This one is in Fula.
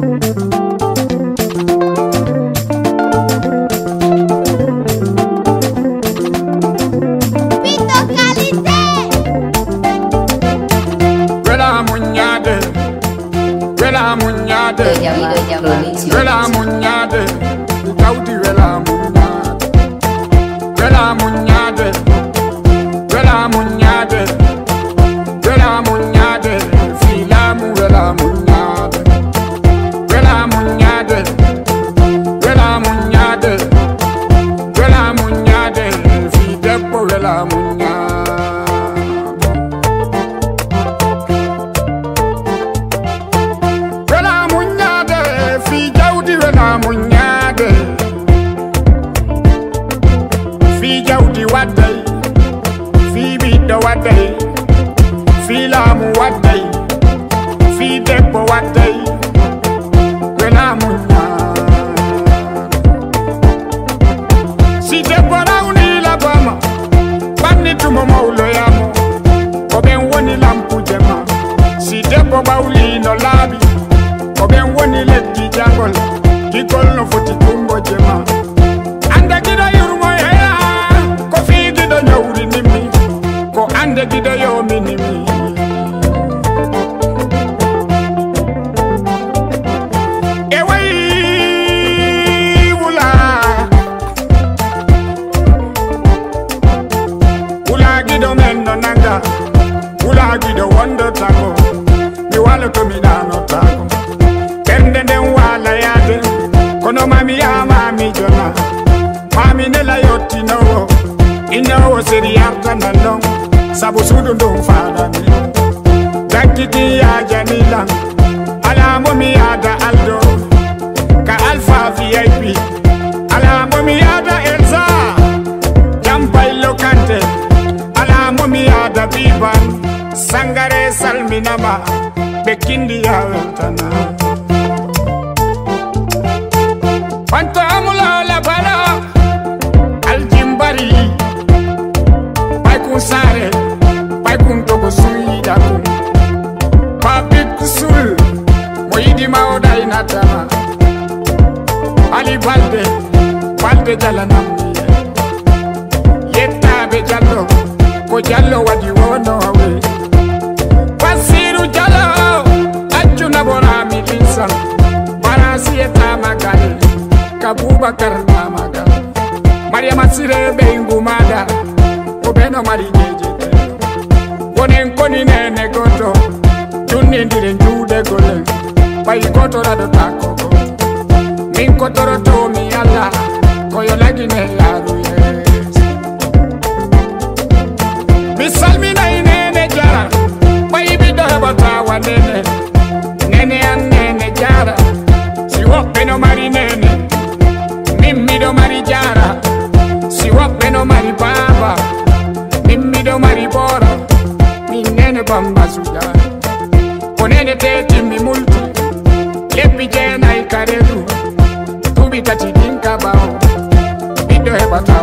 Wela Mougnadhé, Daoudi Wela Mougnadhé, Wela Mougnadhé, Wela Mougnadhé, Wela Mougnadhé, Filamu Wela Mougnadhé, Wela Mougnadhé, Wela Mougnadhé, Wela Mougnadhé, Fidepo Wela Mougnadhé. Fi Jawdi wadday, fi biddo wadday, fi laamu wadday, fi debbo wadday, Wela Mougnadhé. Si debbo rawni labama, banni tumo mawloyamo, ko ben woni lampuje ma. Si debbo bawli no laabi, ko ben woni leddi jangol, gigol no foti tumbo jema. Ande gido yurmo heya, ko fi gido nyawri nimi, ko ande gido yomi nimi. Ewai wula, wula gido menno nanga, wula gido wondo tago, mi wala to mi dano tago. Kende den wala yade, kono mami ya mami jona. Mami nela yoti no, ino seri arta na long, sabu sudu ndong fada mi. Dakiti ya janila, ala momi ada Aldo, ka Alpha VIP, ala momi ada Elsa, Jampai Lokante, ala momi ada Biban, Sangare Salminama, Bekindi ya weltana. Panto amula la bala, Aljimbari, Paikun Sare, Paikun Togo Suida, Papik Sul, Moidi Maoda Inatama, Ali Balde, Balde Jalanam, Yeta Bejallo, Kojallo, what you want to away. Pasiru Jallo, Ajuna Borami Linsan, Barasieta Magali, Kabuba Karnamaga. Maria Matsire Bengu Mada, Obeno Mari Jejete, Wonen Koni Nene Goto, Junin didn't do the golden, by Goto Rado Taco, Minkotoro Tomi Allah, Koyolagine Laru. Misalmina Nene Jara, Baby Dabata Nene, Nene and Nene Jara, she walked Beno Mari Nene, Mimmi do Mari Jara. Si wape no mari baba, mimi do mari bora, mi nene bamba suja. Ponene teti mi multi, lepi jena ikaredu, tubi tachidinka bao, bido hebata